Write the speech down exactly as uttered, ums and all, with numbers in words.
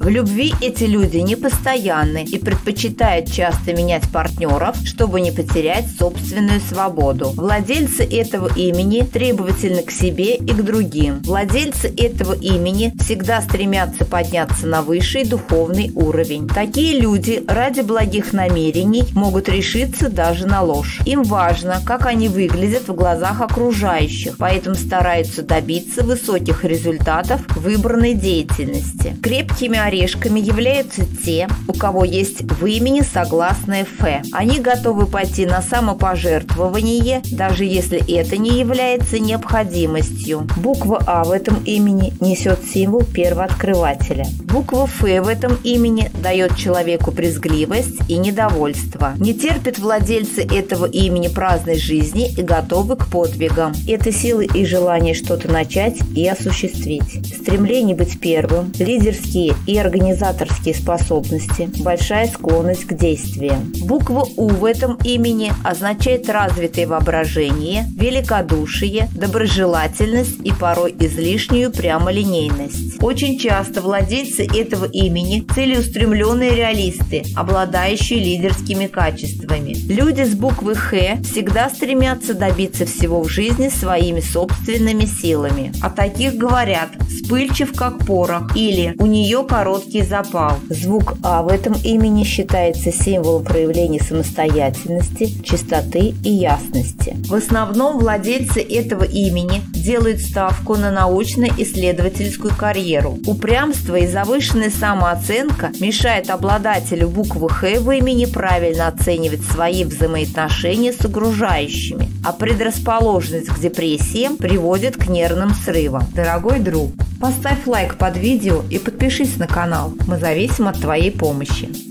В любви эти люди непостоянны и предпочитают часто менять партнеров, чтобы не потерять собственную свободу. Владельцы этого имени требовательны к себе и к другим. Владельцы этого имени всегда стремятся подняться на высший духовный уровень. Такие люди ради благих намерений могут решиться даже на ложь. Им важно, как они выглядят в глазах окружающих, поэтому стараются добиться высоких результатов в выбранной деятельности. Крепкими орешками являются те, у кого есть в имени согласное «ф». Они готовы пойти на самопожертвование, даже если это не является необходимостью. Буква «А» в этом имени несет символ первооткрывателя. Буква «Ф» в этом имени дает человеку брезгливость и недовольство. Не терпят владельцы этого имени праздной жизни и готовы к подвигам. Это силы и желание что-то начать и осуществить. Стремление быть первым, лидерские и организаторские способности, большая склонность к действиям. Буква «У» в этом имени означает развитое воображение, великодушие, доброжелательность и порой излишнюю прямолинейность. Очень часто владельцы этого имени – целеустремленные реалисты, обладающие лидерскими качествами. Люди с буквы «Х» всегда стремятся добиться всего в жизни своими собственными силами. О таких говорят «вспыльчив как порох» или «у нее короткий запал». Звук «А» в этом имени считается символом проявления самостоятельности, чистоты и ясности. В основном владельцы этого имени делают ставку на научно-исследовательскую карьеру. Упрямство и завышенная самооценка мешают обладателю буквы «Х» в имени правильно оценивать свои взаимоотношения с окружающими, а предрасположенность к депрессиям приводит к нервным срывам. Дорогой друг, поставь лайк под видео и подпишись на канал. Мы зависим от твоей помощи.